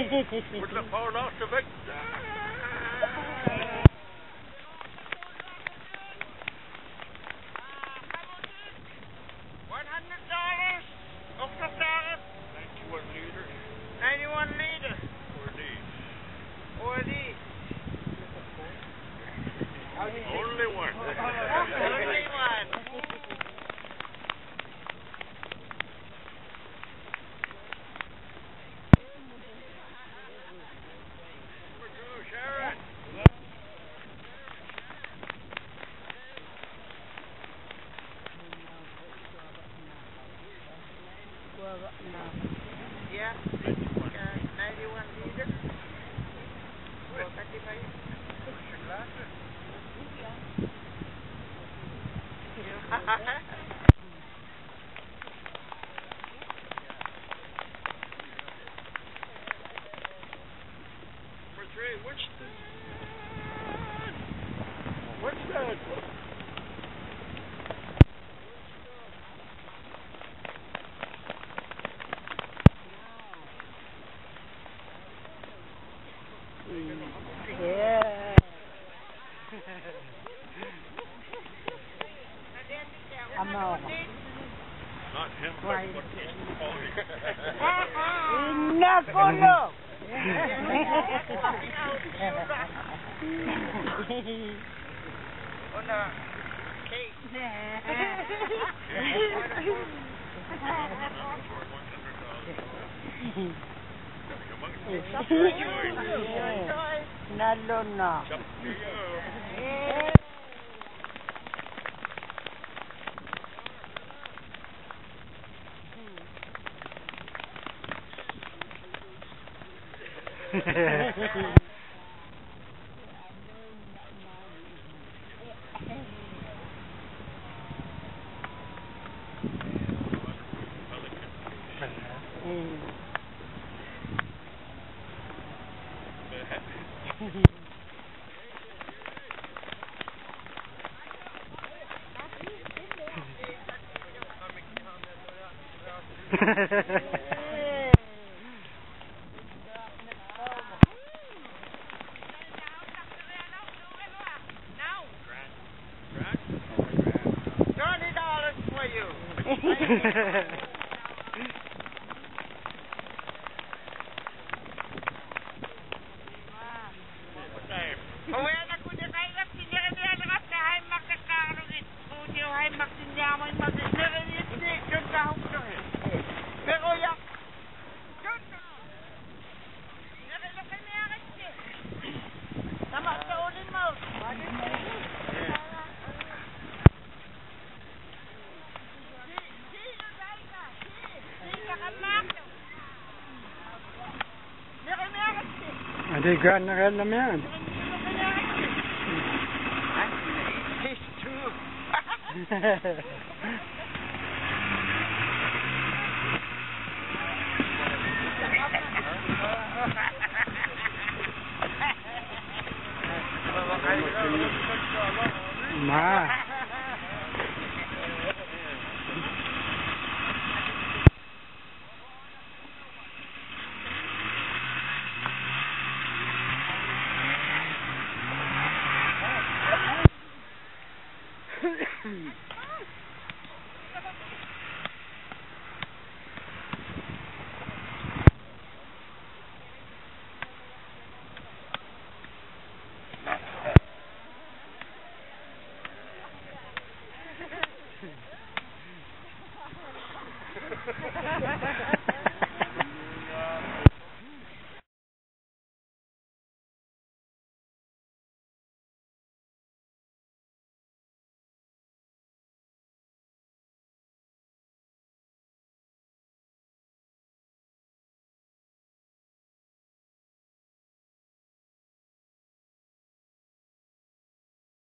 With the power loss of it. $100 off the start. 91 liters. 91 liters. Or these. Only one. Only one. Sharon. Yeah. 91 liters. Number 3, what's that? Yeah. I'm out. Not him, Right. but Nakolo. Nalo na. $30 for you. Hindi gaan na alam yan. It's true. Ma.